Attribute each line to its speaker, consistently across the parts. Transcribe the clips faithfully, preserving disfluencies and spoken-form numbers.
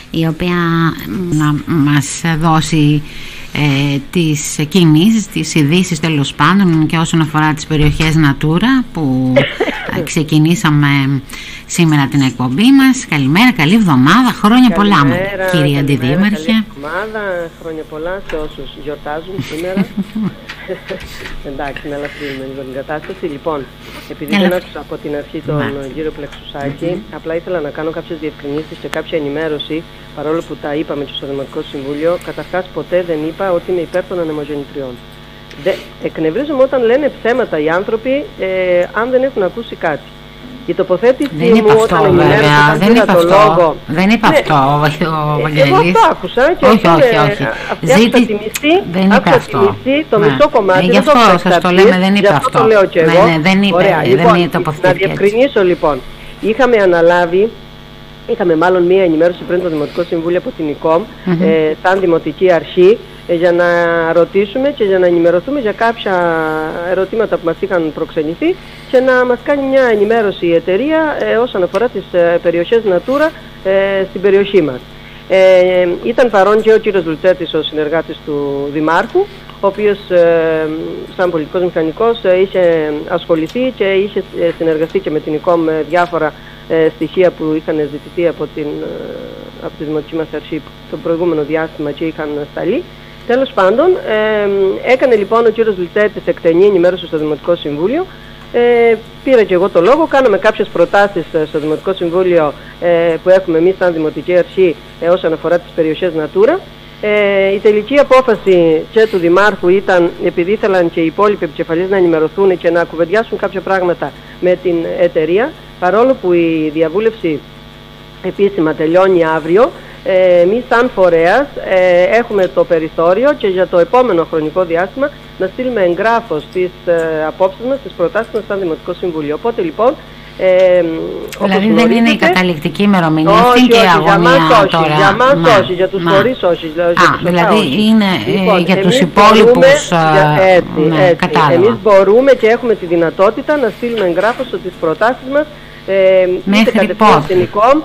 Speaker 1: η οποία να μας δώσει ε, τις κινήσεις, τις ειδήσεις τέλος πάντων και όσον αφορά τις περιοχές Natura που ξεκινήσαμε σήμερα την εκπομπή μας. Καλημέρα, καλή εβδομάδα, χρόνια πολλά, κύριε Αντιδήμαρχε.
Speaker 2: Καλή εβδομάδα, χρόνια πολλά σε όσους γιορτάζουν σήμερα. Εντάξει, να ελαφρύνουμε λίγο την κατάσταση. Λοιπόν, επειδή δεν άκουσα από την αρχή τον yeah. κύριο Πλεξουσάκη, mm-hmm. απλά ήθελα να κάνω κάποιες διευκρινήσεις και κάποια ενημέρωση, παρόλο που τα είπαμε και στο Δημοτικό Συμβούλιο. Καταρχάς, ποτέ δεν είπα ότι είμαι υπέρ των ανεμογεννητριών. Δε, εκνευρίζομαι όταν λένε ψέματα οι άνθρωποι, ε, αν δεν έχουν ακούσει κάτι. Η τοποθέτηση
Speaker 1: δεν
Speaker 2: μου
Speaker 1: είπα αυτό,
Speaker 2: όταν
Speaker 1: βέβαια, δεν είπα αυτό,
Speaker 2: λόγο,
Speaker 1: δεν είπα
Speaker 2: ναι,
Speaker 1: αυτό ο Βαγγελής.
Speaker 2: Εγώ αυτό άκουσα και
Speaker 1: όχι, όχι, όχι.
Speaker 2: Ζήτη... άκουσα τη μισή,
Speaker 1: δεν είπα αυτό.
Speaker 2: Τη μισή, το ναι. μισό κομμάτι.
Speaker 1: Ε, γι' αυτό σας το λέμε, δεν είπα αυτό.
Speaker 2: Το λέω και εγώ.
Speaker 1: Ναι, ναι, δεν είπα,
Speaker 2: Ωραία,
Speaker 1: δεν
Speaker 2: λοιπόν,
Speaker 1: είναι τοποθέτηση.
Speaker 2: Να διευκρινίσω λοιπόν, είχαμε αναλάβει, είχαμε μάλλον μία ενημέρωση πριν το Δημοτικό Συμβούλιο από την ΙΚΟΜ, mm-hmm. ε, σαν Δημοτική Αρχή, για να ρωτήσουμε και για να ενημερωθούμε για κάποια ερωτήματα που μας είχαν προξενηθεί και να μας κάνει μια ενημέρωση η εταιρεία ε, όσον αφορά τις ε, περιοχές Natura ε, στην περιοχή μας. Ε, ήταν παρόν και ο κύριος Λουτσέτης, ο συνεργάτης του Δημάρχου, ο οποίος ε, σαν πολιτικός μηχανικός ε, είχε ασχοληθεί και είχε συνεργαστεί και με την ΙΚΟΜ με διάφορα ε, στοιχεία που είχαν ζητηθεί από, την, ε, από τη Δημοτική μας Αρχή το προηγούμενο διάστημα και είχαν σταλεί. Τέλος πάντων, ε, έκανε λοιπόν ο κύριος Λουτσέτης εκτενή ενημέρωση στο Δημοτικό Συμβούλιο. Ε, πήρα και εγώ το λόγο, κάναμε κάποιες προτάσεις στο Δημοτικό Συμβούλιο ε, που έχουμε εμείς σαν Δημοτική Αρχή ε, όσον αφορά τις περιοχές Natura. Ε, η τελική απόφαση και του Δημάρχου ήταν, επειδή ήθελαν και οι υπόλοιποι επικεφαλείς να ενημερωθούν και να κουβεντιάσουν κάποια πράγματα με την εταιρεία, παρόλο που η διαβούλευση επίσημα τελειώνει αύριο, Ε, εμείς σαν φορέας ε, έχουμε το περιθώριο και για το επόμενο χρονικό διάστημα να στείλουμε εγγράφος στις ε, απόψεις μας, στις προτάσεις μας σαν Δημοτικό Συμβούλιο. Οπότε λοιπόν, ε,
Speaker 1: δηλαδή δεν είναι η καταληκτική ημερομηνία, αυτή και η αγωνία τώρα.
Speaker 2: Για μας μα, όχι, για τους μα. φορείς όχι. Για,
Speaker 1: Α,
Speaker 2: για
Speaker 1: δηλαδή
Speaker 2: όχι.
Speaker 1: είναι
Speaker 2: λοιπόν,
Speaker 1: για τους υπόλοιπους
Speaker 2: κατάλογα. Εμείς μπορούμε και έχουμε τη δυνατότητα να στείλουμε εγγράφος στις προτάσεις μας. Ε,
Speaker 1: μέχρι πότε?
Speaker 2: Στην ΙΚΟΜ,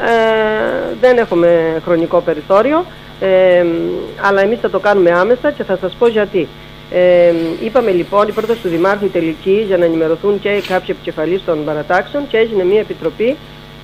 Speaker 2: ε, δεν έχουμε χρονικό περιθώριο, ε, αλλά εμείς θα το κάνουμε άμεσα και θα σας πω γιατί. Ε, είπαμε λοιπόν η πρόταση του Δημάρχου τελική για να ενημερωθούν και κάποιοι επικεφαλείς των παρατάξεων και έγινε μια επιτροπή,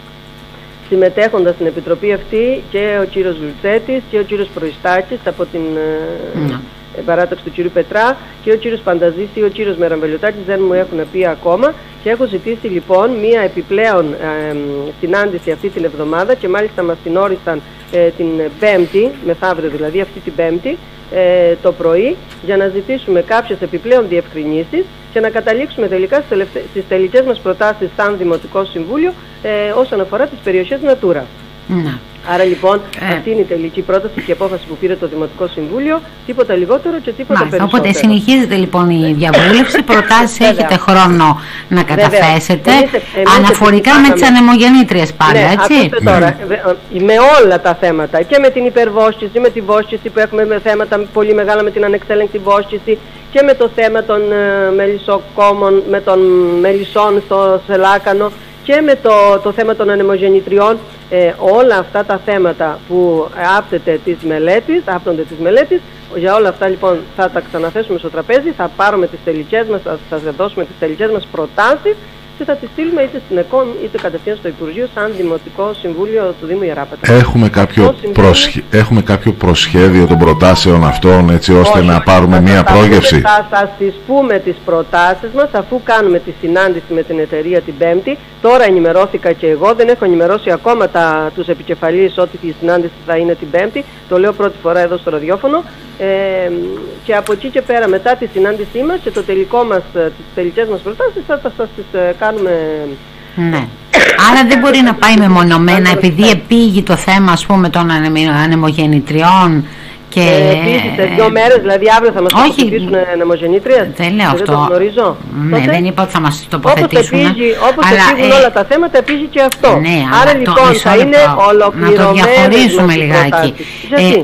Speaker 2: συμμετέχοντας στην επιτροπή αυτή και ο κύριος Λουτσέτης και ο κύριος Προϊστάκης από την mm. ε, παράταξη του κύριου Πετρά και ο κύριος Πανταζής ή ο κύριος Μεραμβελιωτάκης, δεν μου έχουν πει ακόμα. Και έχω ζητήσει λοιπόν μία επιπλέον ε, συνάντηση αυτή την εβδομάδα και μάλιστα μας την όρισαν ε, την Πέμπτη, μεθαύριο δηλαδή αυτή την Πέμπτη, ε, το πρωί, για να ζητήσουμε κάποιες επιπλέον διευκρινήσεις και να καταλήξουμε τελικά στις, τελευτε... στις τελικές μας προτάσεις σαν Δημοτικό Συμβούλιο ε, όσον αφορά τις περιοχές Natura.
Speaker 1: Να.
Speaker 2: Άρα λοιπόν
Speaker 1: ε.
Speaker 2: αυτή είναι η τελική πρόταση και απόφαση που πήρε το Δημοτικό Συμβούλιο, τίποτα λιγότερο και τίποτα
Speaker 1: Μάλιστα,
Speaker 2: περισσότερο.
Speaker 1: Οπότε συνεχίζεται λοιπόν η διαβούλευση, προτάσεις έχετε χρόνο να καταθέσετε, εμείς, εμείς αναφορικά εμείς με τις ανεμογεννήτριες πάλι,
Speaker 2: ναι,
Speaker 1: έτσι.
Speaker 2: Ακούστε τώρα, mm. με όλα τα θέματα και με την υπερβόσκηση, με τη βόσκηση που έχουμε με θέματα πολύ μεγάλα με την ανεξέλεγκτη βόσκηση και με το θέμα των uh, μελισσοκόμων, με των μελισσών στο Σελάκανο και με το, το θέμα των ανεμογεννητριών, ε, όλα αυτά τα θέματα που άπτεται της μελέτης, άπτονται της μελέτης, για όλα αυτά λοιπόν θα τα ξαναθέσουμε στο τραπέζι, θα πάρουμε τις τελικές μας, θα σας δώσουμε τις τελικές μας προτάσεις και θα τις στείλουμε είτε στην ΕΚΟΜ είτε κατευθείαν στο Υπουργείο σαν Δημοτικό Συμβούλιο του Δήμου Ιεράπετρα.
Speaker 3: Έχουμε κάποιο, προσχε... Έχουμε κάποιο προσχέδιο των προτάσεων αυτών έτσι ώστε όχι, να πάρουμε θα μία πρόγευση?
Speaker 2: Θα σας τις πούμε τις προτάσεις μας αφού κάνουμε τη συνάντηση με την εταιρεία την Πέμπτη. Τώρα ενημερώθηκα και εγώ, δεν έχω ενημερώσει ακόμα τα, τους επικεφαλείς ότι η συνάντηση θα είναι την Πέμπτη. Το λέω πρώτη φορά εδώ στο ραδιόφωνο. Ε, και από εκεί και πέρα μετά τη συνάντησή μας και το τελικό μας, τις τελικές μας προτάσεις θα σας τις ε, κάνουμε.
Speaker 1: Ναι. Άρα δεν μπορεί να πάει μεμονωμένα επειδή επήγει το θέμα ας πούμε των ανεμογεννητριών και...
Speaker 2: Ε, επίσης σε δύο μέρες, δηλαδή αύριο θα μας τοποθετήσουν ανεμογεννήτριες.
Speaker 1: Δεν λέω αυτό.
Speaker 2: Δεν το γνωρίζω.
Speaker 1: Ναι, τότε, δεν είπα ότι θα μας τοποθετήσουν.
Speaker 2: Όπως επήγει, όπως
Speaker 1: αλλά,
Speaker 2: επήγουν
Speaker 1: ε,
Speaker 2: όλα τα θέματα, επήγει και αυτό.
Speaker 1: Ναι,
Speaker 2: άρα λοιπόν
Speaker 1: το,
Speaker 2: θα είναι ολοκληρωμένες.
Speaker 1: να το διαχωρίσουμε λιγάκι.
Speaker 2: Γιατί?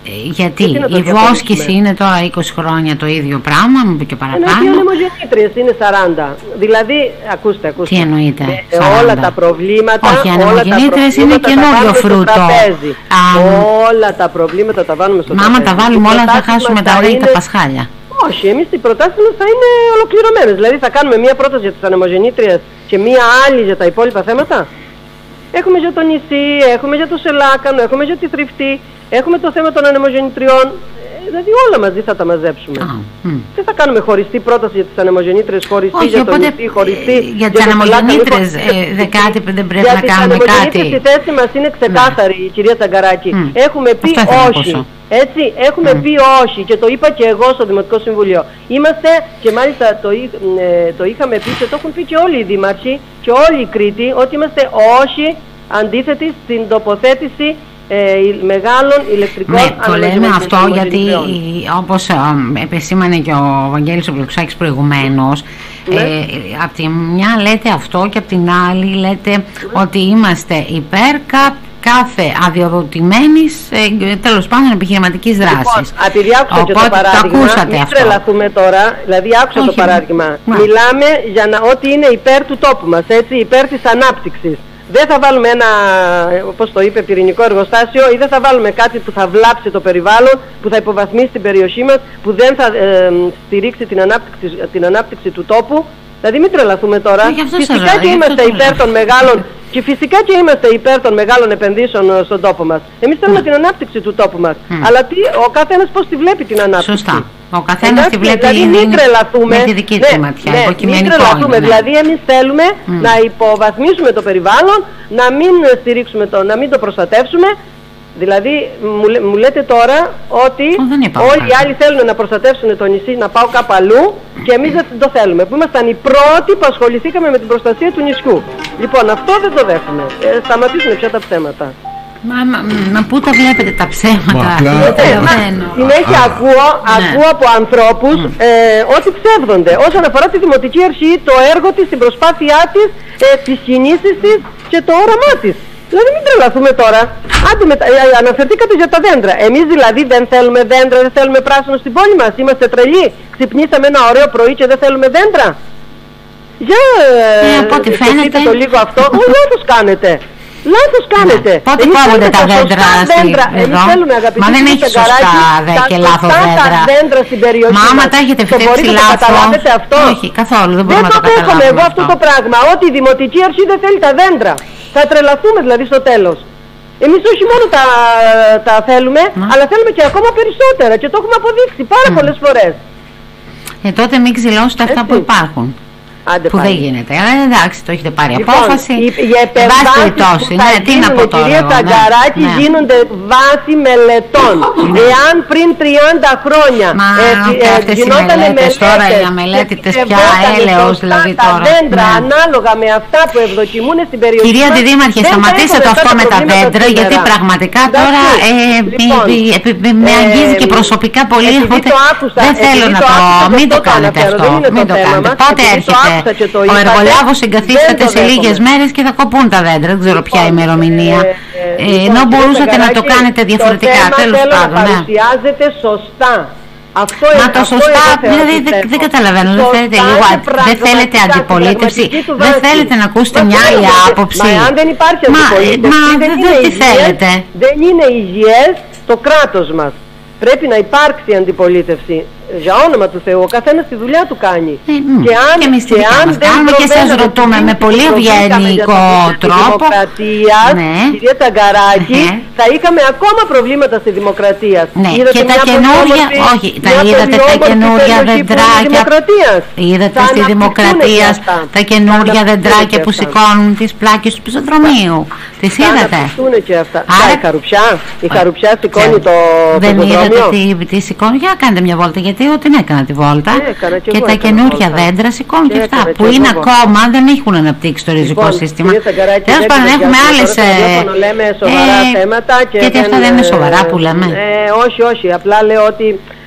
Speaker 1: Γιατί η βόσκηση είναι τώρα είκοσι χρόνια το ίδιο πράγμα, μου είπε και παραπάνω.
Speaker 2: Ενώ οι ανεμογεννήτριες είναι σαράντα. Δηλαδή, ακούστε, ακούστε.
Speaker 1: Τι εννοείται,
Speaker 2: ε, όλα τα προβλήματα.
Speaker 1: Όχι, οι ανεμογεννήτριες είναι καινούριο φρούτο.
Speaker 2: Α, όλα τα προβλήματα τα βάλουμε στο τραπέζι.
Speaker 1: Μα άμα τα βάλουμε όλα θα χάσουμε τα ωραία τα πασχάλια.
Speaker 2: Όχι, εμείς οι προτάσεις μας θα είναι ολοκληρωμένες. Δηλαδή θα κάνουμε μία πρόταση για τις ανεμογεννήτριες και μία άλλη για τα υπόλοιπα θέματα. Έχουμε για το νησί, έχουμε για το σελάκανο, έχουμε για τη θρηφτή, έχουμε το θέμα των ανεμογεννητριών. Δηλαδή όλα μαζί θα τα μαζέψουμε. Ah, mm. Δεν θα κάνουμε χωριστή πρόταση για τις ανεμογεννήτριες, χωριστή
Speaker 1: όχι,
Speaker 2: για το
Speaker 1: οπότε,
Speaker 2: νησί, χωριστή
Speaker 1: ε, για τις ανεμογεννήτριες ε, δεν, κάτι, δεν πρέπει να κάνουμε κάτι.
Speaker 2: Η θέση μας είναι ξεκάθαρη, ναι. Κυρία Τσαγκαράκη. Mm. Έχουμε πει όχι. Έτσι, έχουμε mm. πει όχι και το είπα και εγώ στο Δημοτικό Συμβουλίο. Είμαστε, και μάλιστα το, ε, το είχαμε πει και το έχουν πει και όλοι οι δήμαρχοι και όλοι οι Κρήτοι, ότι είμαστε όχι αντίθετοι στην τοποθέτηση ε, μεγάλων ηλεκτρικών
Speaker 1: ανεμογεννητριών. Ναι, το λέμε αυτό γιατί όπως ε, επεσήμανε και ο Βαγγέλης ο Πλεξάκης προηγουμένως, ναι. ε, από τη μια λέτε αυτό και από την άλλη λέτε ναι. ότι είμαστε υπέρ κάπου κάθε αδειοδοτημένης, ε, τέλος πάντων, επιχειρηματικής δράσης.
Speaker 2: Λοιπόν, επειδή άκουσα και το παράδειγμα,
Speaker 1: το
Speaker 2: μην τρελαθούμε τώρα, δηλαδή άκουσα όχι, το παράδειγμα. Μα. Μιλάμε για να, ότι είναι υπέρ του τόπου μας, έτσι, υπέρ της ανάπτυξης. Δεν θα βάλουμε ένα, όπως το είπε, πυρηνικό εργοστάσιο ή δεν θα βάλουμε κάτι που θα βλάψει το περιβάλλον, που θα υποβαθμίσει την περιοχή μας, που δεν θα ε, στηρίξει την ανάπτυξη, την ανάπτυξη του τόπου. Δηλαδή μην τρελαθούμε τώρα. Φυσικά και είμαστε υπέρ των μεγάλων και φυσικά και είμαστε υπέρ των μεγάλων επενδύσεων στον τόπο μας. Εμείς θέλουμε mm. την ανάπτυξη του τόπου μας. Mm. Αλλά τι, ο καθένας πώς τη βλέπει την ανάπτυξη.
Speaker 1: Σωστά. Ο καθένας τη βλέπει
Speaker 2: δηλαδή, μην τρελαθούμε,
Speaker 1: με τη δική του ματιά.
Speaker 2: Ναι, μην τρελαθούμε. Ναι. Δηλαδή εμείς θέλουμε mm. να υποβαθμίσουμε το περιβάλλον, να μην στηρίξουμε το, να μην το προστατεύσουμε. Δηλαδή μου, μου λέτε τώρα ότι
Speaker 1: oh,
Speaker 2: όλοι οι άλλοι θέλουν να προστατεύσουν το νησί, να πάω κάπου αλλού και εμείς δεν το θέλουμε. Που ήμασταν οι πρώτοι που ασχοληθήκαμε με την προστασία του νησιού. Λοιπόν, αυτό δεν το δέχομαι. Ε, σταματήσουν πια τα ψέματα.
Speaker 1: Μα, μα, μα πού τα βλέπετε τα ψέματα.
Speaker 2: Συνέχεια ακούω, ακούω από ανθρώπους ε, ότι ψεύδονται όσον αφορά τη Δημοτική Αρχή, το έργο της, την προσπάθειά της, ε, τις κινήσεις της και το όραμά της. Δηλαδή μην τρελαθούμε τώρα. Άντε με, ε, αναφερθήκατε για τα δέντρα. Εμείς δηλαδή δεν θέλουμε δέντρα, δεν θέλουμε πράσινο στην πόλη μας. Είμαστε τρελοί. Ξυπνήσαμε ένα ωραίο πρωί και δεν θέλουμε δέντρα. Για
Speaker 1: ε, από ό,τι φαίνεται
Speaker 2: το λίγο αυτό. Όχι, λάθος κάνετε. Λάθος κάνετε.
Speaker 1: Ναι. Πότε κόβονται τα δέντρα, δέντρα.
Speaker 2: Εμείς θέλουμε, αγαπητοί,
Speaker 1: μα δεν έχει σωστά δε, και λάθος δέντρα.
Speaker 2: Τα δέντρα στην περιοχή.
Speaker 1: Μα άμα τα έχετε φτιάξει λάθος.
Speaker 2: Αυτό.
Speaker 1: Όχι, καθόλου. Δεν μπορούμε
Speaker 2: να το καταλάβουμε. Δεν το δέχομαι εγώ αυτό το πράγμα. Ότι η Δημοτική Αρχή δεν θέλει τα δέντρα. Θα τρελαθούμε δηλαδή στο τέλος. Εμείς όχι μόνο τα, τα θέλουμε, να. αλλά θέλουμε και ακόμα περισσότερα. Και το έχουμε αποδείξει πάρα mm. πολλές φορές.
Speaker 1: Ε, τότε μην ξυλώσετε αυτά που υπάρχουν.
Speaker 2: Άντε
Speaker 1: που
Speaker 2: πάλι.
Speaker 1: δεν γίνεται. Αλλά εντάξει, το έχετε πάρει
Speaker 2: λοιπόν,
Speaker 1: απόφαση.
Speaker 2: Οι επεμβάσεις που θα
Speaker 1: ναι,
Speaker 2: γίνουν, κυρία Τσαγκαράκη, ναι. γίνονται βάση μελετών. Ναι. Εάν πριν τριάντα χρόνια
Speaker 1: Μα,
Speaker 2: ε, ε, γινόταν μελέτες
Speaker 1: τώρα για μελέτητες πια έλεος δηλαδή
Speaker 2: τα
Speaker 1: τώρα.
Speaker 2: δέντρα
Speaker 1: ναι.
Speaker 2: ανάλογα με αυτά που ευδοκιμούν στην περιοχή.
Speaker 1: Κυρία Αντιδήμαρχε, σταματήστε το αυτό με τα δέντρα, γιατί πραγματικά τώρα με αγγίζει και προσωπικά πολύ. Δεν θέλω να το. Μην το κάνετε αυτό. Πότε έρχεται. Ο εργολάβος εγκαθίσταται σε λίγες μέρες και θα κοπούν τα δέντρα. Δεν ξέρω ποια ημερομηνία. Ενώ μπορούσατε να το κάνετε διαφορετικά. Τέλος πάντων.
Speaker 2: Να παρουσιάζεται σωστά. Αυτό
Speaker 1: Μα το σωστά, δηλαδή δεν καταλαβαίνω. Δεν θέλετε λίγο, δεν θέλετε αντιπολίτευση. Δεν θέλετε να ακούσετε μια άλλη άποψη.
Speaker 2: Μα αν δεν υπάρχει αντιπολίτευση,
Speaker 1: δεν θέλετε.
Speaker 2: Δεν είναι υγιές το κράτος μας. Πρέπει να υπάρξει αντιπολίτευση. Για όνομα του Θεού, ο καθένας τη δουλειά του κάνει.
Speaker 1: Ε, και αν, και εμείς τη δουλειά μας κάνουμε και σας ρωτούμε με πολύ ευγενικό τρόπο.
Speaker 2: Ναι. Κυρία Τσαγκαράκη, ναι. θα είχαμε ακόμα προβλήματα στη δημοκρατία.
Speaker 1: Ναι. Και τα καινούργια, όχι, τα είδατε τα καινούργια δεντράκια. Είδατε στη δημοκρατία τα καινούργια δεντράκια που σηκώνουν τις πλάκες του πεζοδρομίου. Τις είδατε.
Speaker 2: Άρα η χαρουψιά, η χαρουψιά σηκώνει το πεζοδρόμιο.
Speaker 1: Δεν είδατε τι σηκώνει, για κάντε μια βόλτα. Γιατί την έκανα τη βόλτα
Speaker 2: έκανα και,
Speaker 1: και τα καινούργια δέντρα σηκώνουν και, και αυτά που είναι εγώ. ακόμα δεν έχουν αναπτύξει το ριζικό λοιπόν, σύστημα. Τέλος πάντων έχουμε άλλες
Speaker 2: λέμε σοβαρά
Speaker 1: ε,
Speaker 2: θέματα και
Speaker 1: γιατί
Speaker 2: δεν,
Speaker 1: αυτά δεν είναι σοβαρά που λέμε.
Speaker 2: Ε, όχι, όχι, απλά λέω ότι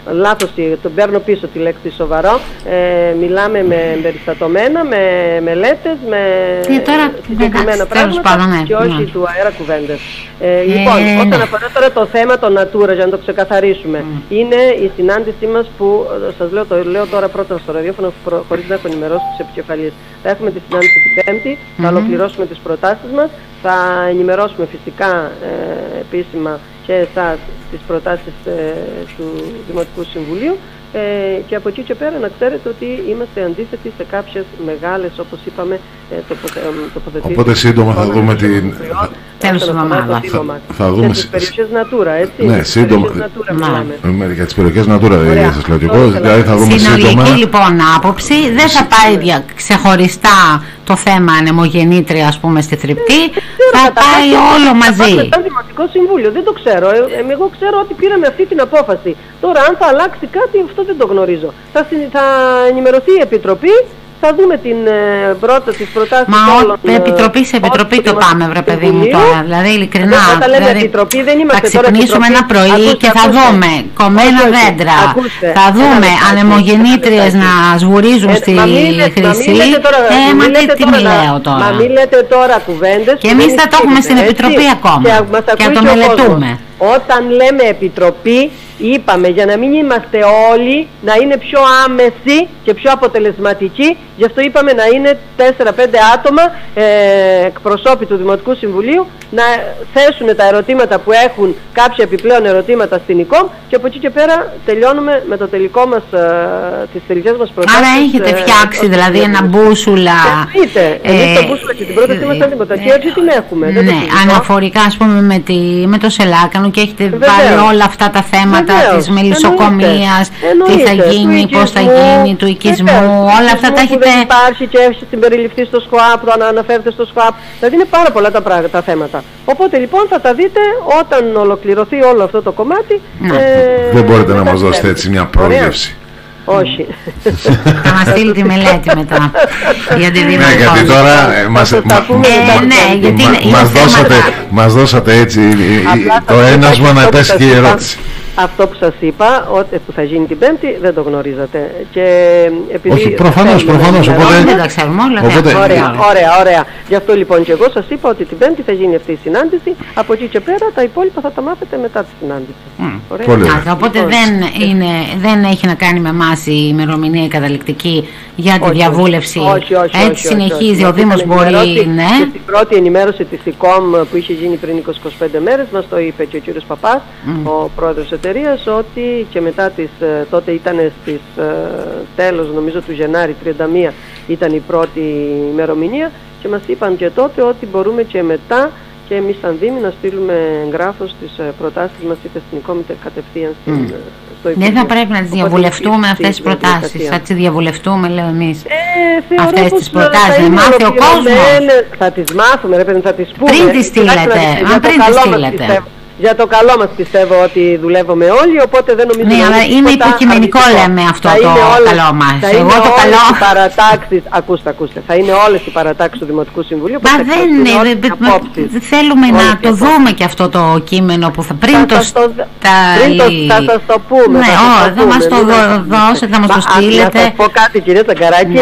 Speaker 2: λάθος, τον παίρνω πίσω τη λέξη σοβαρό. Ε, μιλάμε με εμπεριστατωμένα, με μελέτες, με συγκεκριμένα πράγματα
Speaker 1: πάνω, ναι,
Speaker 2: και όχι
Speaker 1: ναι.
Speaker 2: του αέρα κουβέντες. Ε, λοιπόν, ε, όσον ναι. αφορά τώρα το θέμα των Natura, για να το ξεκαθαρίσουμε, mm. είναι η συνάντησή μας που, σας λέω, το λέω τώρα πρώτα στο ραδιόφωνο, χωρίς να έχω ενημερώσει τους επικεφαλείς. Θα έχουμε τη συνάντηση την Πέμπτη, mm-hmm. θα ολοκληρώσουμε τις προτάσεις μας, θα ενημερώσουμε φυσικά ε, επίσημα και εσάς τις προτάσεις ε, του Δημοτικού Συμβουλίου ε, και από εκεί και πέρα να ξέρετε ότι είμαστε αντίθετοι σε κάποιες μεγάλες, όπως είπαμε, ε, τοποθετήσεις.
Speaker 3: Οπότε σύντομα θα δούμε την...
Speaker 1: Τέλος της εβδομάδας.
Speaker 3: Θα δούμε...
Speaker 2: Για τις περιοχές Natura, έτσι.
Speaker 3: Ναι, σύντομα.
Speaker 2: Natura,
Speaker 3: για τις περιοχές Natura δεν σας λέω και εγώ. Δηλαδή θα δούμε σύντομα.
Speaker 1: Συνολική λοιπόν άποψη, δεν θα πάει ξεχωριστά το θέμα ανεμογεννήτρια, ας πούμε, στη Θρυπτή, θα πάει όλο μαζί.
Speaker 2: Θα πάει Δημοτικό Συμβούλιο, δεν το ξέρω. Ε, εγώ ξέρω ότι πήραμε αυτή την απόφαση. Τώρα αν θα αλλάξει κάτι, αυτό δεν το γνωρίζω. Θα, θα ενημερωθεί η Επιτροπή. Θα δούμε την ε, πρώτα, τις προτάσεις
Speaker 1: Μα
Speaker 2: όλων.
Speaker 1: Μα επιτροπή σε επιτροπή το πάμε, βρε παιδί μου, τώρα. Δηλαδή, ειλικρινά.
Speaker 2: Όταν λέμε δηλαδή, επιτροπή, δεν είμαστε
Speaker 1: θα ξυπνήσουμε ένα πρωί ακούστε, και θα ακούστε, δούμε κομμένα όχι, δέντρα. Ακούστε, θα δούμε ανεμογεννήτριες να σβουρίζουν στη Χρυσή. Ε, μα τι μη λέω τώρα.
Speaker 2: Μα μην λέτε τώρα κουβέντες.
Speaker 1: Και εμείς θα το έχουμε στην επιτροπή ακόμα. Και θα το μελετούμε.
Speaker 2: Όταν λέμε επιτροπή, είπαμε για να μην είμαστε όλοι, να είναι πιο άμεση και πιο αποτελεσματικοί, γι' αυτό είπαμε να είναι τέσσερα πέντε άτομα ε, εκπροσώποι του Δημοτικού Συμβουλίου, να θέσουν τα ερωτήματα που έχουν, κάποια επιπλέον ερωτήματα στην ΙΚΟΜ και από εκεί και πέρα τελειώνουμε με το τελικό μας, ε, τις τελικές μας προτάσεις.
Speaker 1: Άρα έχετε φτιάξει ε, δηλαδή ένα μπούσουλα.
Speaker 2: Εννοείται, ε, εμείς το μπούσουλα και την πρόταση μας ήταν τίποτα και έτσι την έχουμε.
Speaker 1: Ναι, δεν αναφορικά ας πούμε με, τη, με το Σελάκανο και έχετε βάλει όλα αυτά τα θέματα. Βεβαίως. Της μελισσοκομείας, τι θα γίνει, πώς θα γίνει, του οικισμού, όλα αυτά τα έχετε...
Speaker 2: Δεν υπάρχει και έχει συμπεριληφθεί στο ΣΚΟΑΠ, το αναφέρεται στο ΣΚΟΑΠ, δηλαδή είναι πάρα πολλά τα, πράγματα, τα θέματα. Οπότε λοιπόν θα τα δείτε όταν ολοκληρωθεί όλο αυτό το κομμάτι.
Speaker 3: Ε, δεν μπορείτε να μας δώσετε έτσι μια πρόγευση.
Speaker 2: Όχι.
Speaker 1: Θα μας στείλει τη μελέτη μετά. Γιατί
Speaker 3: ναι, γιατί τώρα ε, μας, μα,
Speaker 1: ε, ναι, γιατί
Speaker 3: μα,
Speaker 1: είναι
Speaker 3: μας, δώσατε, μας δώσατε έτσι το ένασμα να πέσει και η ερώτηση.
Speaker 2: Αυτό που σας είπα, ότι που θα γίνει την Πέμπτη, δεν το γνωρίζατε. Και επειδή
Speaker 3: όχι, προφανώς, προφανώς.
Speaker 1: Οπότε δεν τα ξέρουμε όλα.
Speaker 2: Οπότε, ωραία, ωραία, ωραία. Γι' αυτό λοιπόν και εγώ σας είπα ότι την Πέμπτη θα γίνει αυτή η συνάντηση. Από εκεί και πέρα τα υπόλοιπα θα τα μάθετε μετά τη συνάντηση.
Speaker 1: Mm. Ωραία. Πολύ. Άρα, οπότε λοιπόν, δεν, είναι, δεν έχει να κάνει με εμάς η ημερομηνία καταληκτική για τη όχι, διαβούλευση. Όχι, όχι, έτσι όχι, συνεχίζει όχι, όχι. Ο Δήμος μπορεί. Ναι.
Speaker 2: Και στην πρώτη ενημέρωση της ΙΚΟΜ που είχε γίνει πριν είκοσι με είκοσι πέντε μέρες, μας το είπε και ο κύριος Παπάς, mm. ο πρόεδρος εταιρείας, ότι και μετά τις, τότε ήταν στις τέλος νομίζω του Γενάρη, τριάντα μία ήταν η πρώτη ημερομηνία και μας είπαν και τότε ότι μπορούμε και μετά και εμείς σαν Δήμοι να στείλουμε εγγράφος τις προτάσεις μας είτε στην ΙΚΟΜ είτε κατευθείαν στην, mm. στο Υπουργείο.
Speaker 1: Δεν θα πρέπει να τις διαβουλευτούμε αυτές τις προτάσεις, θα τις διαβουλευτούμε λέω εμείς
Speaker 2: ε,
Speaker 1: αυτές τις προτάσεις, να μάθει ο κόσμος.
Speaker 2: Θα τις μάθουμε, ρε παιδί, θα τις πούμε.
Speaker 1: Πριν τις στείλετε, αν πριν τις στείλετε.
Speaker 2: Για το καλό μας πιστεύω ότι δουλεύουμε όλοι, οπότε δεν νομίζω
Speaker 1: ναι,
Speaker 2: να
Speaker 1: είναι είναι υποκειμενικό λέμε αυτό το όλες, καλό μας.
Speaker 2: Θα
Speaker 1: Εγώ
Speaker 2: είναι
Speaker 1: το
Speaker 2: όλες
Speaker 1: καλό...
Speaker 2: οι παρατάξεις, ακούστε, ακούστε, θα είναι όλες οι παρατάξεις του Δημοτικού Συμβουλίου.
Speaker 1: Μα δεν είναι, θέλουμε όλες να το δούμε και αυτό το κείμενο που θα πριν θα το...
Speaker 2: το τα... πριν το θα σας το πούμε.
Speaker 1: Ναι, θα, θα μας το δώσετε, θα μας το στείλετε.
Speaker 2: Να σας πω κάτι κυρία Τσαγκαράκη,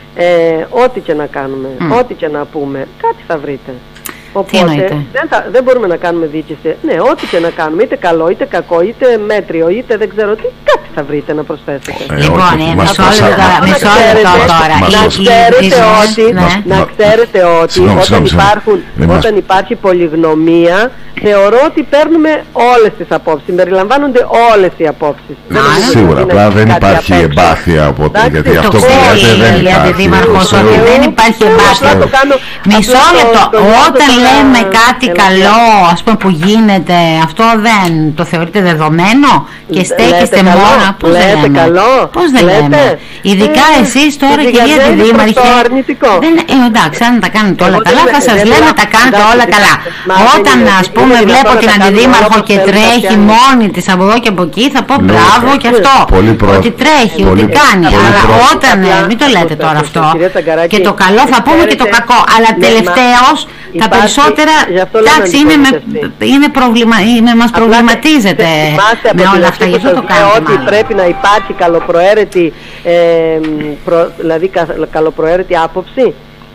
Speaker 2: ό,τι και να κάνουμε, ό,τι και να πούμε, κάτι θα βρείτε. Οπότε δεν, θα, δεν μπορούμε να κάνουμε δίκηση. Ναι, ό,τι και να κάνουμε, είτε καλό, είτε κακό, είτε μέτριο, είτε δεν ξέρω τι, κάτι θα βρείτε να προσθέσετε.
Speaker 1: Ε, λοιπόν, μισό λεπτό τώρα.
Speaker 2: Να ξέρετε ότι, να ξέρετε ότι όταν, υπάρχουν, όταν υπάρχει πολυγνωμία, θεωρώ ότι παίρνουμε όλες τις απόψεις, συμπεριλαμβάνονται όλες οι απόψεις.
Speaker 3: Σίγουρα, απλά δεν υπάρχει εμπάθεια, γιατί αυτό που λέτε δεν υπάρχει.
Speaker 1: Δεν υπάρχει εμπάθεια. Μισό λεπτό, όταν λέμε κάτι καλό, ας πούμε, που γίνεται, αυτό δεν το θεωρείτε δεδομένο και στέκεστε μόνο. Πώς δεν λέμε. Πώς δεν λέμε. Ειδικά εσείς τώρα, κυρία τη Δήμαρχε. Εντάξει, αν τα κάνετε όλα καλά, θα σας λέμε τα κάνετε όλα καλά. Όταν, ας πούμε, βλέπω την αντιδήμαρχο και τρέχει μόνη της από εδώ και από εκεί, θα πω μπράβο και αυτό. Ότι τρέχει, ότι κάνει. Αλλά όταν, μην το λέτε τώρα αυτό. Και το καλό θα πούμε και το κακό. Αλλά τελευταίως τα περισσότερα, εντάξει, είναι, με, είναι προβλημα, είναι, μας προβληματίζεται με όλα αυτά, γι' αυτό το κάνουμε.
Speaker 2: Ότι μάλλον πρέπει να υπάρχει καλοπροαίρετη, ε, προ, δηλαδή κα, καλοπροαίρετη άποψη.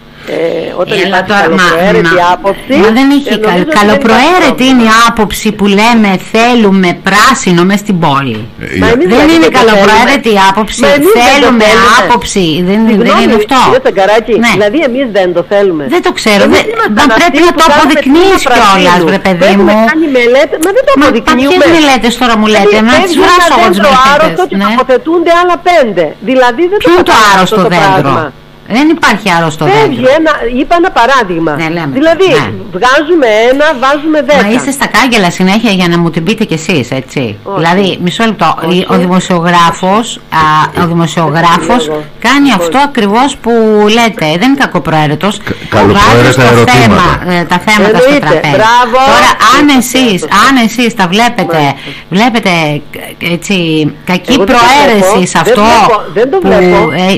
Speaker 2: Ε, όταν
Speaker 1: Έλα
Speaker 2: υπάρχει
Speaker 1: τώρα,
Speaker 2: καλοπροαίρετη
Speaker 1: μα,
Speaker 2: άποψη,
Speaker 1: μα δεν έχει καλ, καλοπροαίρετη είναι η άποψη που λέμε θέλουμε πράσινο μες στην πόλη. Ε, δεν δηλαδή είναι καλοπροαίρετη η άποψη, θέλουμε άποψη, δεν, δεν είναι αυτό.
Speaker 2: Ναι. Δηλαδή εμείς δεν το θέλουμε.
Speaker 1: Δεν το ξέρω, δεν, δεν πρέπει να το αποδεικνύεις κιόλας, βρε παιδί μου.
Speaker 2: Μα δεν το αποδεικνύουμε.
Speaker 1: Μα ποιες μελέτες τώρα μου λέτε, να τις βράσω εγώ τις μελέτες.
Speaker 2: Άρρωστο και τοποθετούνται άλλα πέντε. Δηλαδή δεν το
Speaker 1: άρρωστο δέντρο. Δεν υπάρχει άρρωστο δέντρο.
Speaker 2: Ένα, είπα ένα παράδειγμα.
Speaker 1: Ναι, λέμε.
Speaker 2: Δηλαδή,
Speaker 1: ναι.
Speaker 2: βγάζουμε ένα, βάζουμε δέκα.
Speaker 1: Μα είστε στα κάγκελα συνέχεια για να μου την πείτε κι εσείς, έτσι. Όχι. Δηλαδή, μισό λεπτό. Όχι. Ο δημοσιογράφος, α, ο δημοσιογράφος κάνει Όχι. αυτό ακριβώς που λέτε. Δεν είναι κακοπροαίρετος.
Speaker 3: Καλοπροαίρετα ερωτήματα.
Speaker 1: Θέμα, τα θέματα
Speaker 2: Εννοείται.
Speaker 1: στο τραπέζι.
Speaker 2: Μπράβο.
Speaker 1: Τώρα, αν εσείς, αν εσείς τα βλέπετε, βλέπετε έτσι, κακή
Speaker 2: Εγώ
Speaker 1: προαίρεση σε αυτό.
Speaker 2: Δεν το βλέπω.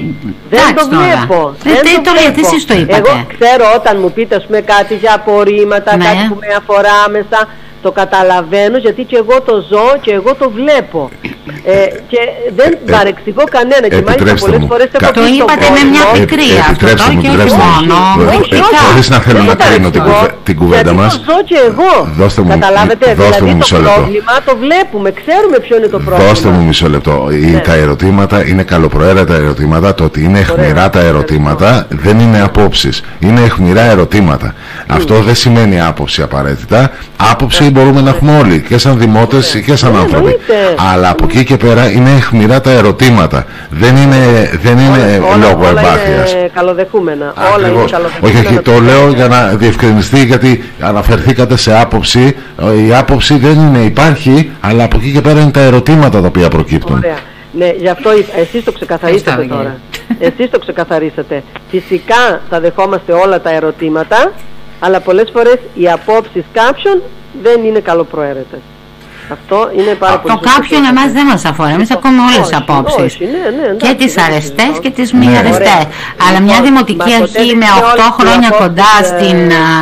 Speaker 2: Δεν το βλέπω.
Speaker 1: Δεν το λέτε, εσείς το είπατε.
Speaker 2: Εγώ ξέρω όταν μου πείτε ας πούμε κάτι για απορρίμματα, ναι. κάτι που με αφορά άμεσα, το καταλαβαίνω γιατί και εγώ το ζω και εγώ το βλέπω. Ε, και δεν ε, παρεξηγώ κανένα και μάλιστα πολλές φορές
Speaker 1: Κα... το είπατε με μια πικρία αυτό και όχι μόνο.
Speaker 3: Χωρίς να θέλω να κρίνω την κουβέντα μας.
Speaker 2: Γιατί το ζω και εγώ. Καταλάβετε, δηλαδή το πρόβλημα το βλέπουμε, ξέρουμε ποιο είναι το πρόβλημα.
Speaker 3: Δώστε μου μισό λεπτό. Τα ερωτήματα είναι καλοπροαίρετα ερωτήματα. Το ότι είναι αιχμηρά τα ερωτήματα δεν είναι απόψεις. Είναι αιχμηρά ερωτήματα. Αυτό δεν σημαίνει άποψη απαραίτητα. Άποψη μπορούμε να έχουμε όλοι, και σαν δημότες και σαν άνθρωποι. Αλλά από εκεί και πέρα είναι αιχμηρά τα ερωτήματα. Δεν είναι, δεν είναι
Speaker 2: όλα,
Speaker 3: λόγω
Speaker 2: όλα
Speaker 3: εμπάθειας.
Speaker 2: Είναι καλοδεχούμενα. Όλα είναι καλοδεχούμενα.
Speaker 3: Όχι, όχι, το λέω για να διευκρινιστεί, γιατί αναφερθήκατε σε άποψη. Η άποψη δεν είναι, υπάρχει, αλλά από εκεί και πέρα είναι τα ερωτήματα τα οποία προκύπτουν.
Speaker 2: Ωραία. Ναι, γι' αυτό εσείς το ξεκαθαρίσατε τώρα. Εσείς το ξεκαθαρίσατε. Φυσικά τα δεχόμαστε όλα τα ερωτήματα, αλλά πολλές φορές οι απόψεις κάποιων δεν είναι καλοπροαίρετες. Αυτό είναι πάρα πολύ
Speaker 1: το κάποιον εμάς δεν μας αφορά. Εμείς ακούμε όλες τις απόψεις.
Speaker 2: Ναι, ναι, εντάξει,
Speaker 1: και τις αρεστές
Speaker 2: όχι.
Speaker 1: και τις μη
Speaker 3: ναι,
Speaker 1: αρεστές. Αλλά μια δημοτική αρχή με οκτώ χρόνια κοντά στην,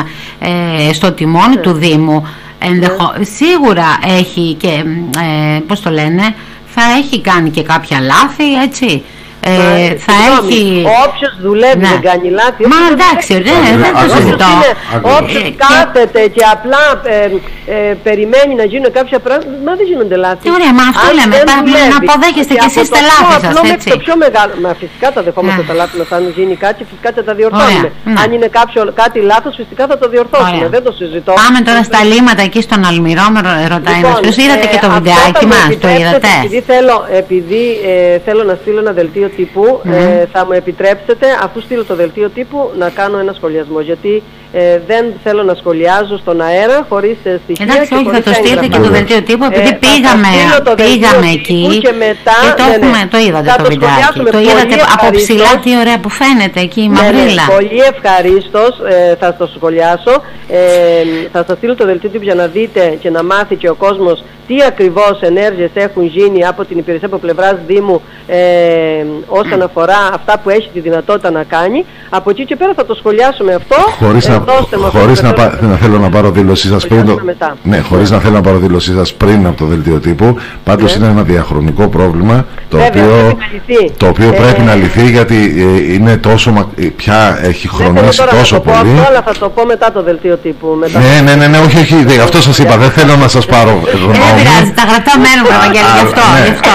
Speaker 1: ε, στο τιμόνι του Δήμου, ενδεχο... ναι. σίγουρα έχει και, ε, πώς το λένε, θα έχει κάνει και κάποια λάθη, έτσι. Ε,
Speaker 2: ναι,
Speaker 1: θα έχει...
Speaker 2: Όποιος δουλεύει ναι. δεν κάνει λάθη.
Speaker 1: Μα εντάξει, δεν, δεν το συζητώ.
Speaker 2: Όποιος κάθεται και απλά ε, ε, περιμένει να γίνουν κάποια πράγματα, μα δεν γίνονται λάθη.
Speaker 1: Τι ωραία, μα αυτό λέμε, να αποδέχεστε και εσείς τα λάθη σας, έτσι.
Speaker 2: Το πιο μεγάλο, μα φυσικά τα δεχόμαστε τα λάθη μας, αν γίνει κάτι φυσικά θα τα διορθώνουμε. Αν είναι κάτι λάθος φυσικά θα το διορθώσουμε, δεν το συζητώ.
Speaker 1: Πάμε τώρα στα λίμματα εκεί στον Αλμυρό, με ρωτάει ένας ποιος, είδατε και το βιντεάκι μας, το είδατε?
Speaker 2: Επειδή θέλω να στείλω ένα δελτίο τύπου, mm. ε, θα μου επιτρέψετε, αφού στείλω το δελτίο τύπου, να κάνω ένα σχολιασμό, γιατί ε, δεν θέλω να σχολιάζω στον αέρα χωρίς ε, στοιχεία.
Speaker 1: Εντάξει,
Speaker 2: και
Speaker 1: όχι,
Speaker 2: χωρίς
Speaker 1: θα το στείλετε και το δελτίο τύπου, επειδή ε, πήγαμε, πήγαμε εκεί
Speaker 2: και, μετά,
Speaker 1: και το,
Speaker 2: ναι,
Speaker 1: έχουμε,
Speaker 2: ναι,
Speaker 1: το είδατε το, το βιντεάκι, το είδατε από ψηλά τι ωραία που φαίνεται εκεί η
Speaker 2: ναι,
Speaker 1: μαυρίλα.
Speaker 2: Ναι, πολύ ευχαρίστως, ε, θα το σχολιάσω, ε, θα σας στείλω το δελτίο τύπου για να δείτε και να μάθει και ο κόσμος τι ακριβώς ενέργειες έχουν γίνει από την υπηρεσία από πλευράς Δήμου ε, όσον αφορά αυτά που έχει τη δυνατότητα να κάνει. Από εκεί και πέρα θα το σχολιάσουμε αυτό.
Speaker 3: Χωρίς, ε, να, χωρίς να, πα, να θέλω να πάρω δήλωσή σας πριν το, ναι, χωρίς να θέλω να πάρω δήλωσή σας πριν από το δελτίο τύπου. Πάντως ναι. είναι ένα διαχρονικό πρόβλημα το Βέβαια, οποίο, πρέπει, το οποίο ε, πρέπει να λυθεί, γιατί ε, είναι τόσο, πια έχει χρονίσει τόσο
Speaker 2: θα
Speaker 3: πολύ.
Speaker 2: Αυτό, αλλά θα το πω μετά το δελτίο τύπου. Μετά
Speaker 3: ναι, ναι, ναι, ναι, όχι, όχι, δε, αυτό σας είπα, δεν θέλω να σας πάρω γνώμη.
Speaker 1: Δεν πειράζει, τα γραπτά μένουν, Ευαγγέλη, γι' αυτό.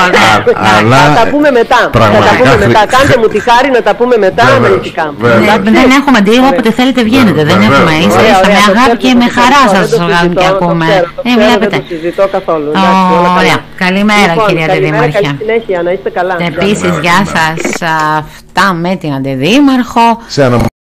Speaker 2: Θα τα πούμε μετά. Κάντε μου τη χάρη να τα πούμε μετά αναλυτικά.
Speaker 1: Δεν έχουμε αντίγραφο, όποτε θέλετε βγαίνετε. Δεν έχουμε, είστε με αγάπη και με χαρά σας και ακούμε.
Speaker 2: Δεν το συζητώ καθόλου.
Speaker 1: Ωραία. Καλημέρα, κυρία Αντιδήμαρχε.
Speaker 2: Καλή συνέχεια, να είστε καλά.
Speaker 1: Επίσης, γεια σας. Αυτά με την Αντιδήμαρχο.